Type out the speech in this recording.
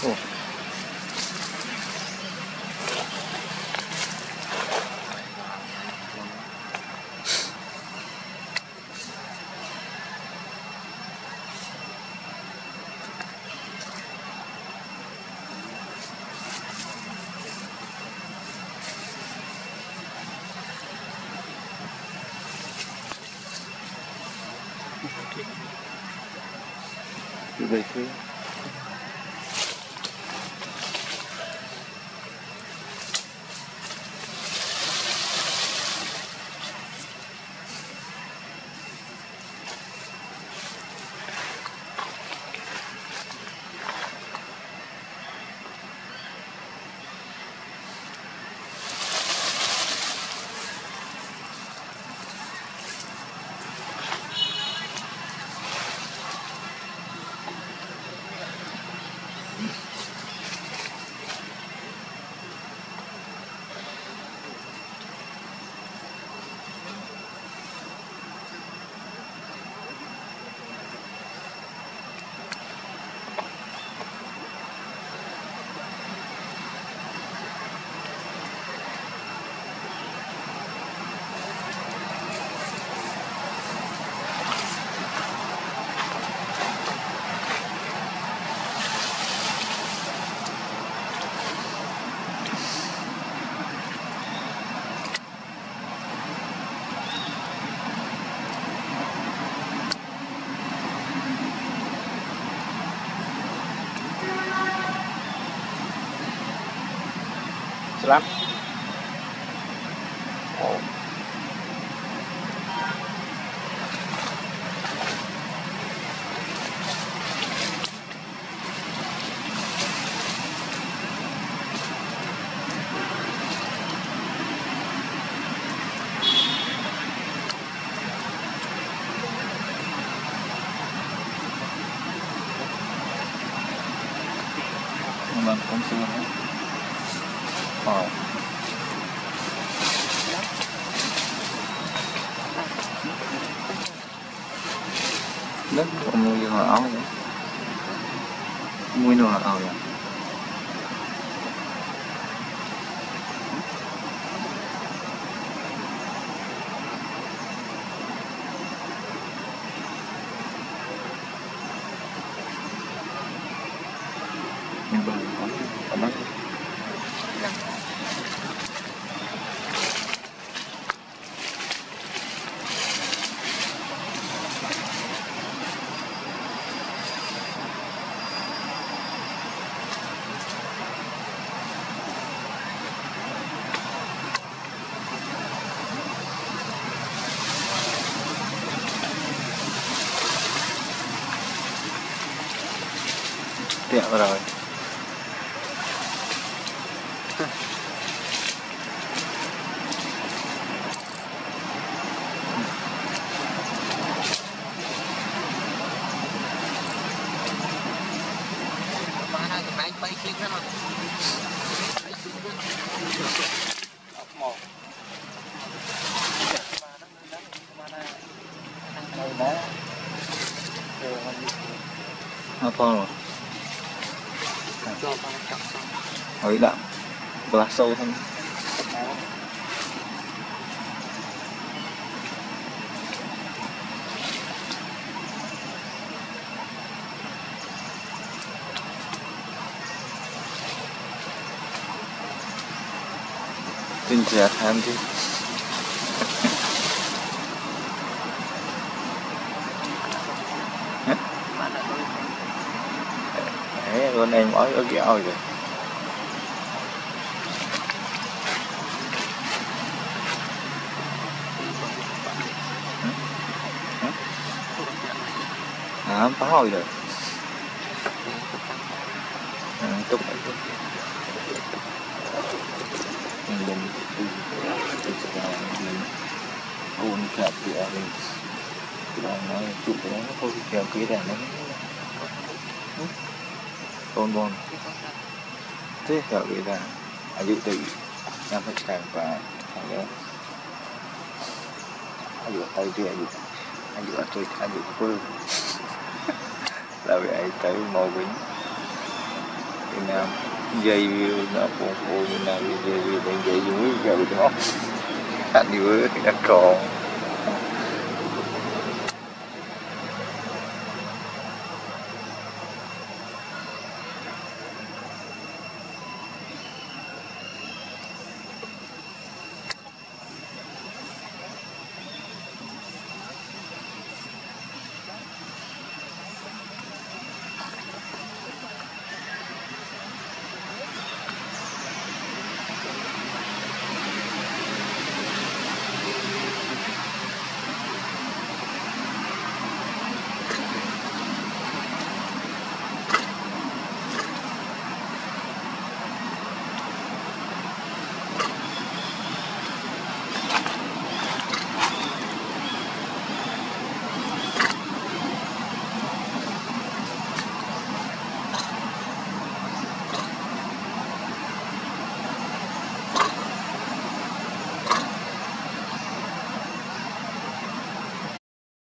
Ồ. Về phía SOLAM. Ồ. Vâng, con xưa nữa. Đất còn mùi hồi áo vậy. Mùi nồi áo vậy. Nhưng mà có mắt. Tiện rồi. Apa loh? Hỏi đạm và sâu hơn. Tin trẻ tham chứ. Đấy, con em ói ở ghẹo rồi. Phá hồi rồi. Tốt rồi. Ôn kẹp kìa mình. Nó chụp nó thôi kèo kỹ đèn nó. Tôn bon. Thế kèo kỹ đèn. Dự tự em phải càng và thằng đó. Anh dự tay kia anh dự tôi anh dự tôi là vậy tới màu vĩnh Việt Nam dây nó phụ Việt Nam dây dùng cái gạo đó anh đi với Angkor